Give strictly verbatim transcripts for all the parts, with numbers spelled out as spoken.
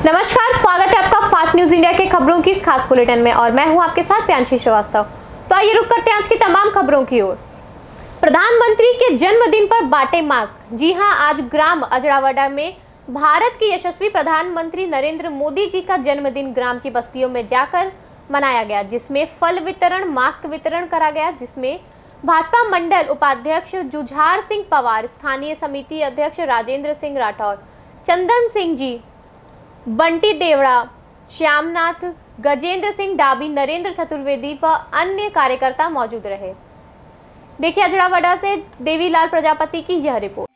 नमस्कार, स्वागत है आपका फास्ट न्यूज इंडिया के खबरों की इस खास बुलेटिन में और मैं हूं आपके साथ प्रियांशी श्रीवास्तव। तो आइए रुक करते हैं आज की तमाम खबरों की ओर। प्रधानमंत्री के जन्मदिन पर बांटे मास्क। जी हां, आज ग्राम अजड़ावड़ा में भारत के यशस्वी प्रधानमंत्री नरेंद्र मोदी जी का जन्मदिन ग्राम की बस्तियों में जाकर मनाया गया, जिसमें फल वितरण, मास्क वितरण करा गया, जिसमें भाजपा मंडल उपाध्यक्ष जुझार सिंह पवार, स्थानीय समिति अध्यक्ष राजेंद्र सिंह राठौर, चंदन सिंह जी, बंटी देवड़ा, श्यामनाथ, गजेंद्र सिंह डाबी, नरेंद्र चतुर्वेदी व अन्य कार्यकर्ता मौजूद रहे। देखिए अजड़ावड़ा से देवीलाल प्रजापति की यह रिपोर्ट।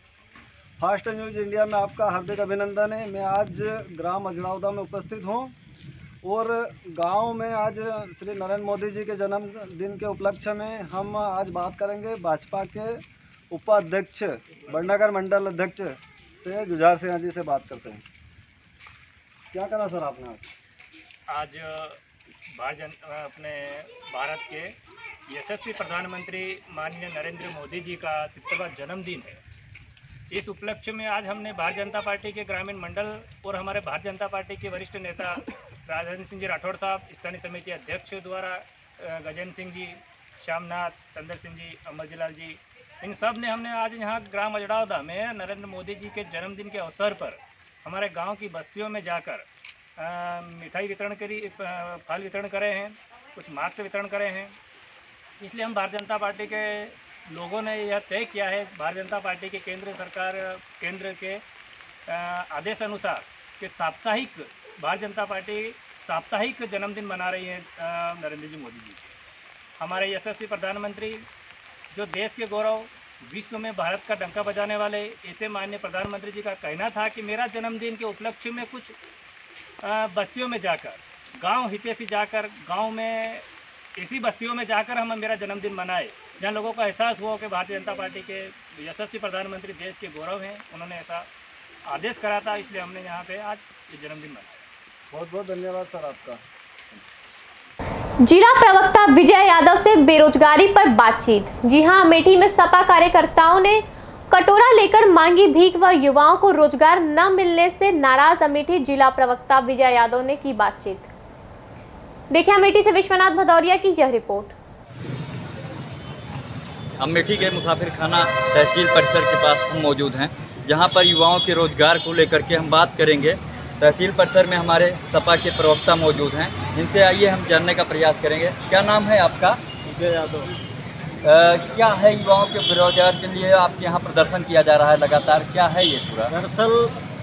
फास्ट न्यूज इंडिया में आपका हार्दिक अभिनंदन है। मैं आज ग्राम अजड़ावड़ा में उपस्थित हूं और गांव में आज श्री नरेंद्र मोदी जी के जन्मदिन के उपलक्ष्य में हम आज बात करेंगे भाजपा के उपाध्यक्ष बड़नगर मंडल अध्यक्ष से जुझार सिंह जी से बात करते हैं। क्या करा सर आपने आज? आज भारत अपने भारत के यशस्वी प्रधानमंत्री माननीय नरेंद्र मोदी जी का सत्तरवां जन्मदिन है। इस उपलक्ष्य में आज हमने भारतीय जनता पार्टी के ग्रामीण मंडल और हमारे भारतीय जनता पार्टी के वरिष्ठ नेता राजेंद्र सिंह जी राठौड़ साहब, स्थानीय समिति अध्यक्ष द्वारा गजेंद्र सिंह जी, श्यामनाथ, चंद्र सिंह जी, अमरजीलाल जी, इन सब ने हमने आज यहाँ ग्राम अजड़ावड़ा में नरेंद्र मोदी जी के जन्मदिन के अवसर पर हमारे गांव की बस्तियों में जाकर मिठाई वितरण करी, फल वितरण करे हैं, कुछ मास्क वितरण करे हैं। इसलिए हम भारतीय जनता पार्टी के लोगों ने यह तय किया है, भारतीय जनता पार्टी के केंद्र सरकार केंद्र के आदेश अनुसार कि साप्ताहिक भारतीय जनता पार्टी साप्ताहिक जन्मदिन मना रही है नरेंद्र जी मोदी जी। हमारे यशस्वी प्रधानमंत्री जो देश के गौरव, विश्व में भारत का डंका बजाने वाले ऐसे माननीय प्रधानमंत्री जी का कहना था कि मेरा जन्मदिन के उपलक्ष्य में कुछ बस्तियों में जाकर, गांव हितैषी जाकर, गांव में ऐसी बस्तियों में जाकर हम मेरा जन्मदिन मनाए जहां लोगों का एहसास हुआ कि भारतीय जनता पार्टी के यशस्वी प्रधानमंत्री देश के गौरव हैं। उन्होंने ऐसा आदेश करा था, इसलिए हमने यहाँ पे आज ये जन्मदिन मनाया। बहुत बहुत धन्यवाद सर आपका। जिला प्रवक्ता विजय यादव से बेरोजगारी पर बातचीत। जी हां, अमेठी में सपा कार्यकर्ताओं ने कटोरा लेकर मांगी भीख व युवाओं को रोजगार न मिलने से नाराज अमेठी जिला प्रवक्ता विजय यादव ने की बातचीत। देखिए अमेठी से विश्वनाथ भदौरिया की यह रिपोर्ट। अमेठी के मुसाफिर खाना तहसील परिसर के पास हम मौजूद हैं, जहां पर युवाओं के रोजगार को लेकर के हम बात करेंगे। तहसील परिसर में हमारे सपा के प्रवक्ता मौजूद हैं, इनसे आइए हम जानने का प्रयास करेंगे। क्या नाम है आपका? विजय यादव। क्या है युवाओं के बेरोजगार के लिए आपके यहाँ प्रदर्शन किया जा रहा है लगातार, क्या है ये पूरा? दरअसल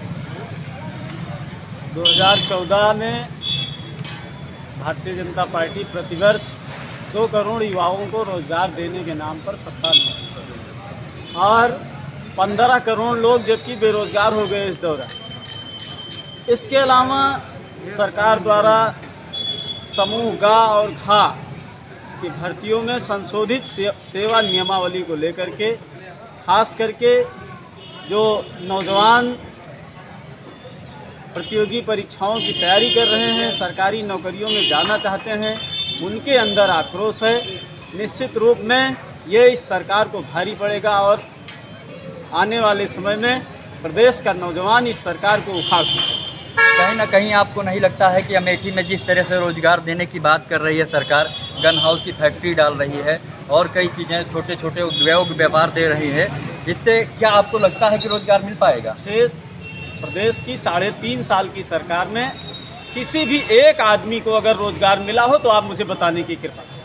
दो हज़ार चौदह में भारतीय जनता पार्टी प्रतिवर्ष दो करोड़ युवाओं को रोजगार देने के नाम पर सत्ता में और पंद्रह करोड़ लोग जबकि बेरोजगार हो गए इस दौरान। इसके अलावा सरकार द्वारा समूह ग और घ की भर्तियों में संशोधित से, सेवा नियमावली को लेकर के खास करके जो नौजवान प्रतियोगी परीक्षाओं की तैयारी कर रहे हैं, सरकारी नौकरियों में जाना चाहते हैं, उनके अंदर आक्रोश है। निश्चित रूप में ये इस सरकार को भारी पड़ेगा और आने वाले समय में प्रदेश का नौजवान इस सरकार को उखाड़ सकेगा। कहीं ना कहीं आपको नहीं लगता है कि अमेठी में जिस तरह से रोजगार देने की बात कर रही है सरकार, गन हाउस की फैक्ट्री डाल रही है और कई चीज़ें, छोटे छोटे उद्योग व्यापार दे रही है, इससे क्या आपको लगता है कि रोजगार मिल पाएगा? छः प्रदेश की साढ़े तीन साल की सरकार में किसी भी एक आदमी को अगर रोजगार मिला हो तो आप मुझे बताने की कृपा करें।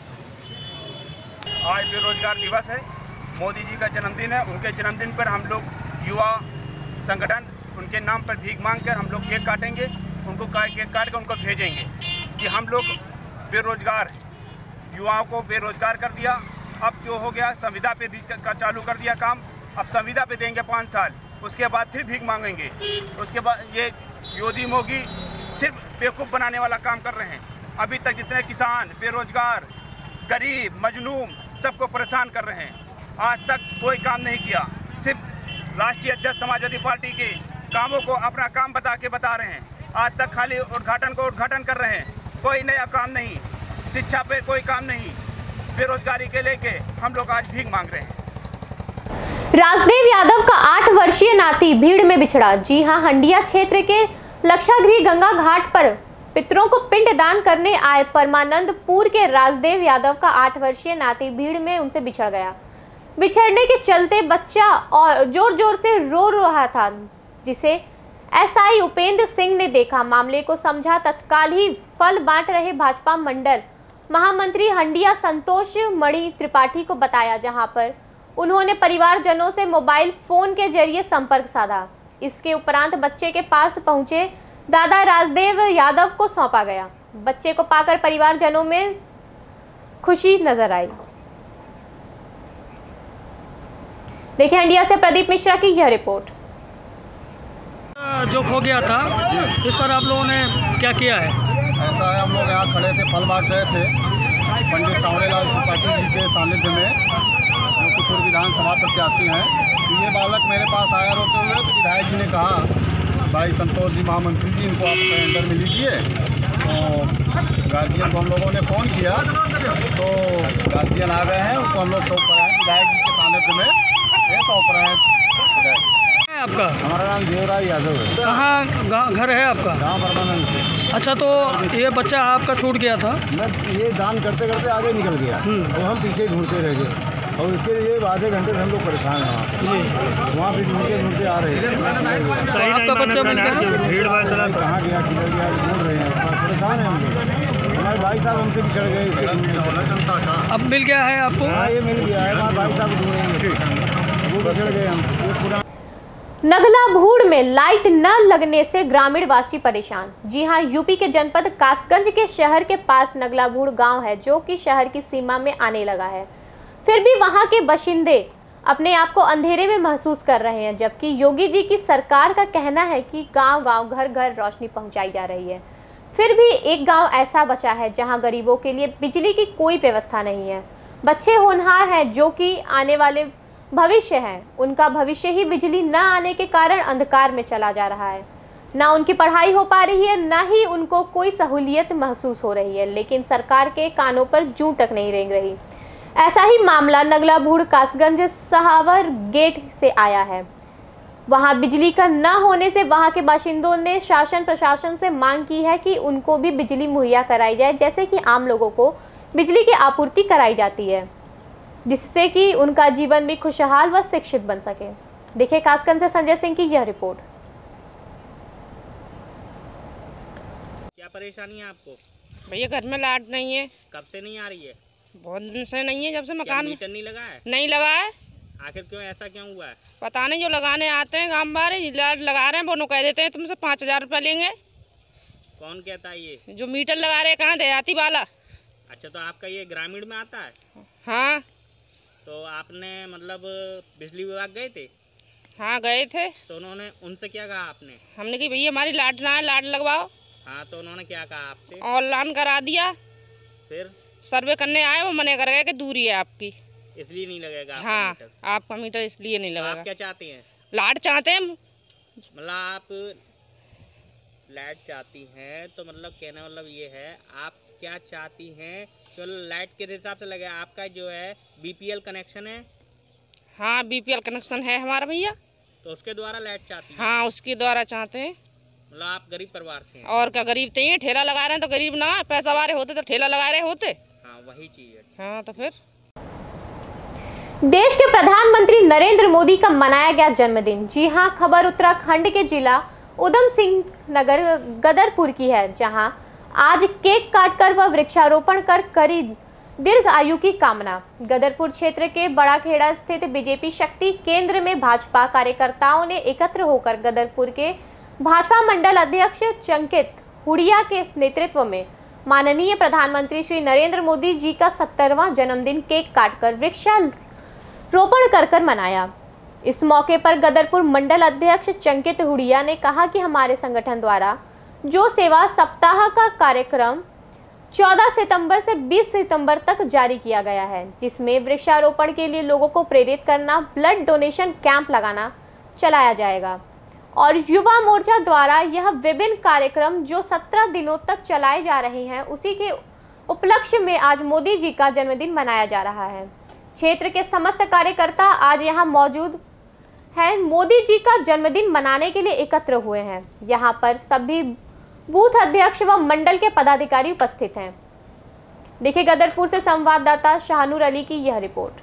आज बेरोजगार दिवस है, मोदी जी का जन्मदिन है। उनके जन्मदिन पर हम लोग युवा संगठन उनके नाम पर भीख मांगकर हम लोग केक काटेंगे, उनको केक काट कर उनको भेजेंगे कि हम लोग बेरोजगार युवाओं को बेरोजगार कर दिया। अब जो हो गया संविदा पे भी का चालू कर दिया काम, अब संविदा पे देंगे पाँच साल, उसके बाद फिर भीख मांगेंगे। उसके बाद ये योगी मोगी सिर्फ बेवकूफ़ बनाने वाला काम कर रहे हैं। अभी तक जितने किसान, बेरोजगार, गरीब, मजलूम सबको परेशान कर रहे हैं। आज तक कोई काम नहीं किया, सिर्फ राष्ट्रीय अध्यक्ष समाजवादी पार्टी के कामों को अपना काम बता के बता रहे हैं। आज तक खाली उद्घाटन को उद्घाटन कर रहे हैं, कोई नया काम नहीं, शिक्षा पे कोई काम नहीं, बेरोजगारी के लेके हम लोग आज भीख मांग रहे हैं। राजदेव यादव का आठ वर्षीय नाती भीड़ में बिछड़ा। जी हां, हंडिया क्षेत्र के लक्षागृह गंगा घाट पर पितरों को पिंडदान करने आए परमानंदपुर के राजदेव यादव का आठ वर्षीय नाती भीड़ में उनसे बिछड़ गया। बिछड़ने के चलते बच्चा और जोर जोर से रो रहा था, जिसे एसआई उपेंद्र सिंह ने देखा। मामले को समझा तत्काल ही फल बांट रहे भाजपा मंडल महामंत्री हंडिया संतोष मणि त्रिपाठी को बताया, जहां पर उन्होंने परिवारजनों से मोबाइल फोन के जरिए संपर्क साधा। इसके उपरांत बच्चे के पास पहुंचे दादा राजदेव यादव को सौंपा गया। बच्चे को पाकर परिवारजनों में खुशी नजर आई। देखिए इंडिया से प्रदीप मिश्रा की यह रिपोर्ट। जो खो गया था, इस पर आप लोगों ने क्या किया है? ऐसा है, हम लोग यहाँ खड़े थे, फल बांट रहे थे पंडित सांवरेलाल त्रिपाठी जी के सानिध्य में, जो कि पूर्व विधानसभा प्रत्याशी हैं। तो ये बालक मेरे पास आया रोते हुए, तो विधायक जी ने कहा भाई संतोष जी महामंत्री जी, इनको आप अंदर में लीजिए। तो गार्जियन को हम लोगों ने फ़ोन किया, तो गार्जियन आ गए हैं, उनको हम लोग सौंप रहे हैं विधायक जी के सानिध्य में, ये सौंप रहे हैं विधायक। आपका? हमारा नाम देवराज यादव है। कहाँ घर है आपका? गाँव परमानंद। अच्छा, तो ये बच्चा आपका छूट गया था? मैं ये दान करते करते आगे निकल गया और हम पीछे ढूंढते रह गए, और इसके लिए आधे घंटे से हम लोग परेशान हैं वहाँ पे। जी, वहाँ पे ढूंढते ढूंढते आ रहे हैं। तो आपका बच्चा मिलता है? भीड़ भाड़ चला, कहाँ गया किधर गया ढूंढ रहे हैं, परेशान हैं हम लोग। हमारे भाई साहब हमसे बिछड़ गए, अब मिल गया है आपको? हाँ, ये मिल गया है, हमारे भाई साहब ढूंढेंगे, वो बिछड़ गए हम। ये पूरा नगला भूड़ में लाइट न लगने से ग्रामीण वासी परेशान। जी हां, यूपी के जनपद कासगंज के शहर के पास नगला भूड़ गांव है, जो कि शहर की सीमा में आने लगा है। फिर भी वहां के बाशिंदे अपने आप को अंधेरे में महसूस कर रहे हैं, जबकि योगी जी की सरकार का कहना है कि गांव-गांव घर घर रोशनी पहुंचाई जा रही है। फिर भी एक गांव ऐसा बचा है जहां गरीबों के लिए बिजली की कोई व्यवस्था नहीं है। बच्चे होनहार हैं जो कि आने वाले भविष्य है, उनका भविष्य ही बिजली न आने के कारण अंधकार में चला जा रहा है। ना उनकी पढ़ाई हो पा रही है, ना ही उनको कोई सहूलियत महसूस हो रही है, लेकिन सरकार के कानों पर जूं तक नहीं रेंग रही। ऐसा ही मामला नगला भूड़ कासगंज सहावर गेट से आया है। वहां बिजली का न होने से वहां के बाशिंदों ने शासन प्रशासन से मांग की है कि उनको भी बिजली मुहैया कराई जाए, जैसे कि आम लोगों को बिजली की आपूर्ति कराई जाती है, जिससे कि उनका जीवन भी खुशहाल व शिक्षित बन सके। देखिए कासगंज से संजय सिंह की यह रिपोर्ट। क्या परेशानी है आपको? भैया घर में लाइट नहीं है। कब से नहीं आ रही है? बहुत दिन से नहीं है, जब से मकान मीटर नहीं लगा है? नहीं लगा है। आखिर क्यों, ऐसा क्यों हुआ है? पता नहीं, जो लगाने आते हैं गांव वाले लाइट लगा रहे हैं, वो कह देते हैं तुमसे पाँच हजार रुपया लेंगे। कौन कहता है ये? जो मीटर लगा रहे हैं, कहाँ देहाती वाला। अच्छा, तो आपका ये ग्रामीण में आता है? हाँ। तो आपने मतलब बिजली विभाग गए थे? हाँ गए थे। तो उन्होंने, उनसे क्या कहा आपने? हमने कि भैया हमारी लाइट ना है, लाइट लगवाओ। हाँ, तो उन्होंने क्या कहा आपसे? ऑनलाइन करा दिया। फिर सर्वे करने आए, वो मने कर गए कि दूरी है आपकी, इसलिए नहीं लगेगा आपका हाँ मीटर। आपका मीटर इसलिए नहीं लगेगा। आप क्या चाहते हैं? लाइट चाहते हैं। मतलब आप लाइट चाहती हैं, तो मतलब कहने मतलब ये है, आप क्या चाहती हैं? तो लाइट के हिसाब से लगे। आपका जो है बीपीएल कनेक्शन है? हाँ, बीपीएल कनेक्शन है हमारा भैया। तो उसके द्वारा लाइट चाहती हैं? हाँ, उसके द्वारा चाहते हैं। मतलब आप गरीब परिवार से हैं? और क्या, गरीब तो ही ठेला लगा रहे हैं, तो गरीब ना, पैसा वाले होते तो ठेला लगा रहे होते। हाँ, वही चीज़ है। हाँ, तो फिर देश के प्रधानमंत्री नरेंद्र मोदी का मनाया गया जन्मदिन। जी हां, खबर उत्तराखंड के जिला उधम सिंह नगर गदरपुर की है, जहां आज केक काटकर व वृक्षारोपण कर करी दीर्घ आयु की कामना। गदरपुर क्षेत्र के बड़ा खेड़ा स्थित बीजेपी शक्ति केंद्र में भाजपा कार्यकर्ताओं ने एकत्र होकर गदरपुर के भाजपा मंडल अध्यक्ष चंकित हुडिया के नेतृत्व में माननीय प्रधानमंत्री श्री नरेंद्र मोदी जी का सत्तरवां जन्मदिन केक काटकर वृक्षारोपण कर कर मनाया। इस मौके पर गदरपुर मंडल अध्यक्ष चंकित हुडिया ने कहा कि हमारे संगठन द्वारा जो सेवा सप्ताह का कार्यक्रम चौदह सितंबर से बीस सितंबर तक जारी किया गया है, जिसमें वृक्षारोपण के लिए लोगों को प्रेरित करना, ब्लड डोनेशन कैंप लगाना चलाया जाएगा और युवा मोर्चा द्वारा यह विभिन्न कार्यक्रम जो सत्रह दिनों तक चलाए जा रहे हैं, उसी के उपलक्ष्य में आज मोदी जी का जन्मदिन मनाया जा रहा है। क्षेत्र के समस्त कार्यकर्ता आज यहां मौजूद हैं मोदी जी का जन्मदिन मनाने के लिए एकत्र हुए हैं। यहां पर सभी बूथ अध्यक्ष व मंडल के पदाधिकारी उपस्थित हैं। देखिए गदरपुर से संवाददाता शाहनूर अली की यह रिपोर्ट।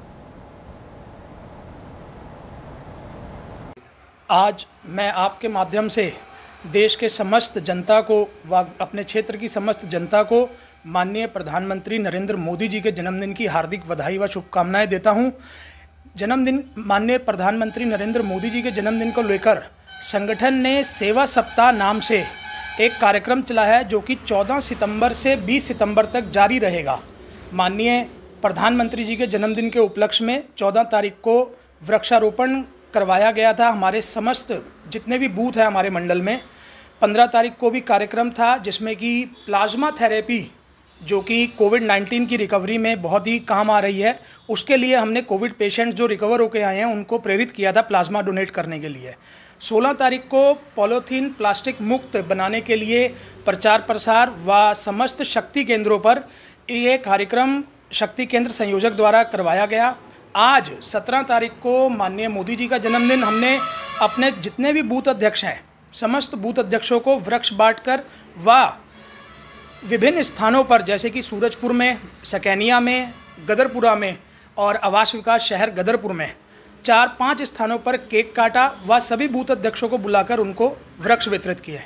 आज मैं आपके माध्यम से देश के समस्त जनता को व अपने क्षेत्र की समस्त जनता को माननीय प्रधानमंत्री नरेंद्र मोदी जी के जन्मदिन की हार्दिक बधाई व शुभकामनाएं देता हूं। जन्मदिन माननीय प्रधानमंत्री नरेंद्र मोदी जी के जन्मदिन को लेकर संगठन ने सेवा सप्ताह नाम से एक कार्यक्रम चलाया है, जो कि चौदह सितंबर से बीस सितंबर तक जारी रहेगा। माननीय प्रधानमंत्री जी के जन्मदिन के उपलक्ष्य में चौदह तारीख को वृक्षारोपण करवाया गया था हमारे समस्त जितने भी बूथ हैं हमारे मंडल में। पंद्रह तारीख को भी कार्यक्रम था जिसमें कि प्लाज्मा थेरेपी, जो कि कोविड नाइन्टीन की रिकवरी में बहुत ही काम आ रही है, उसके लिए हमने कोविड पेशेंट जो रिकवर होकर आए हैं उनको प्रेरित किया था प्लाज्मा डोनेट करने के लिए। सोलह तारीख को पॉलीथीन प्लास्टिक मुक्त बनाने के लिए प्रचार प्रसार व समस्त शक्ति केंद्रों पर ये कार्यक्रम शक्ति केंद्र संयोजक द्वारा करवाया गया। आज सत्रह तारीख को माननीय मोदी जी का जन्मदिन, हमने अपने जितने भी बूथ अध्यक्ष हैं समस्त बूथ अध्यक्षों को वृक्ष बांटकर व विभिन्न स्थानों पर जैसे कि सूरजपुर में, सकैनिया में, गदरपुरा में और आवास विकास शहर गदरपुर में चार पांच स्थानों पर केक काटा व सभी बूथ अध्यक्षों को बुलाकर उनको वृक्ष वितरित किए।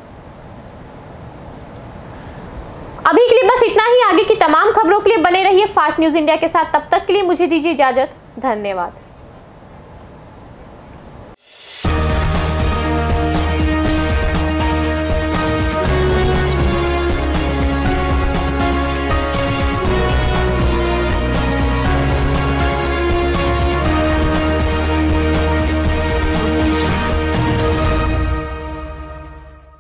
अभी के लिए बस इतना ही। आगे की तमाम खबरों के लिए बने रहिए फास्ट न्यूज इंडिया के साथ। तब तक के लिए मुझे दीजिए इजाजत। धन्यवाद।